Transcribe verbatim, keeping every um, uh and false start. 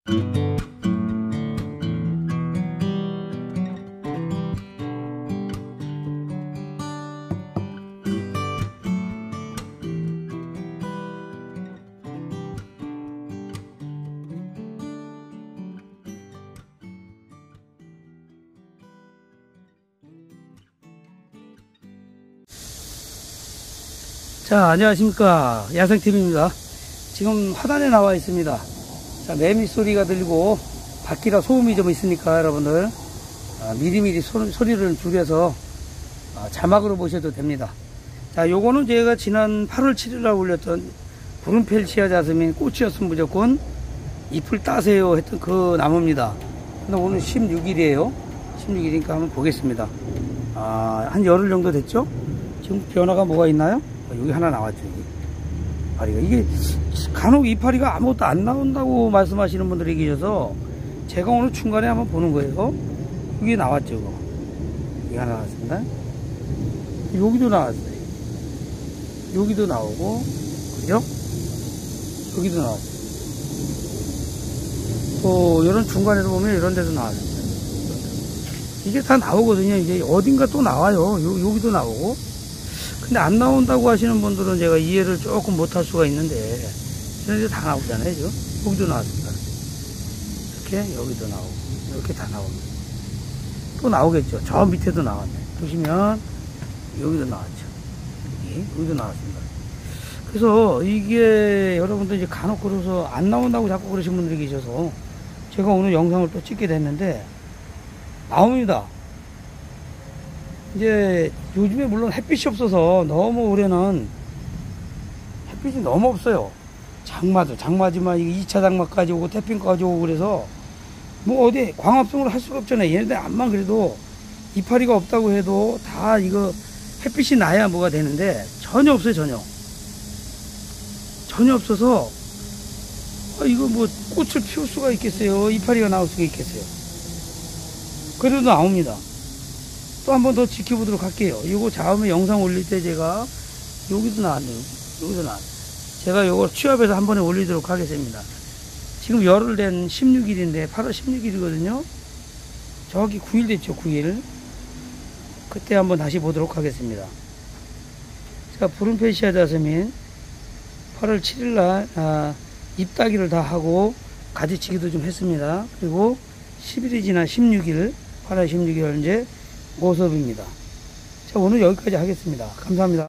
자, 안녕하십니까. 야생티비입니다. 지금 화단에 나와 있습니다. 자, 매미 소리가 들리고 밖이라 소음이 좀 있으니까 여러분들 아, 미리미리 소, 소리를 줄여서 아, 자막으로 보셔도 됩니다. 자, 요거는 제가 지난 팔월 칠일날 올렸던 브룬펠시아 자스민 꽃이었으면 무조건 잎을 따세요 했던 그 나무입니다. 근데 오늘 십육일이에요 십육일이니까 한번 보겠습니다. 아, 한 열흘 정도 됐죠? 지금 변화가 뭐가 있나요? 여기 하나 나왔죠. 여기 이파리가, 이게 간혹 이파리가 아무것도 안 나온다고 말씀하시는 분들이 계셔서 제가 오늘 중간에 한번 보는 거예요. 여기 나왔죠. 이거. 여기 하나 나왔습니다. 여기도 나왔어요. 여기도 나오고, 그죠? 여기도 나왔어요. 또 이런 중간에도 보면 이런 데도 나왔습니다. 이게 다 나오거든요. 이제 어딘가 또 나와요. 요, 여기도 나오고. 근데 안 나온다고 하시는 분들은 제가 이해를 조금 못할 수가 있는데 이런 데 다 나오잖아요. 지금 여기도 나왔습니다. 이렇게 여기도 나오고 이렇게 다 나옵니다. 또 나오겠죠. 저 밑에도 나왔네. 보시면 여기도 나왔죠. 여기, 여기도 나왔습니다. 그래서 이게 여러분들 이제 간혹 그래서 안 나온다고 자꾸 그러시는 분들이 계셔서 제가 오늘 영상을 또 찍게 됐는데 나옵니다. 이제 요즘에 물론 햇빛이 없어서 너무 올해는 햇빛이 너무 없어요. 장마도 장마지만 이게 이 차 장마까지 오고 태풍까지 오고 그래서 뭐 어디 광합성을 할 수가 없잖아요. 얘네들 암만 그래도 이파리가 없다고 해도 다 이거 햇빛이 나야 뭐가 되는데 전혀 없어요. 전혀 전혀 없어서 아, 이거 뭐 꽃을 피울 수가 있겠어요? 이파리가 나올 수가 있겠어요? 그래도 나옵니다. 또 한 번 더 지켜보도록 할게요. 이거 다음에 영상 올릴 때 제가 여기도 나왔네요. 여기도 나왔네요. 제가 이걸 취합해서 한 번에 올리도록 하겠습니다. 지금 열흘 된 십육일인데 팔월 십육일이거든요. 저기 구일 됐죠. 구일. 그때 한번 다시 보도록 하겠습니다. 자, 브룬펠시아 자스민 팔월 칠일날 아, 잎따기를 다 하고 가지치기도 좀 했습니다. 그리고 십일이 지난 십육일 팔월 십육일 현재 모습입니다. 자, 오늘 여기까지 하겠습니다. 감사합니다.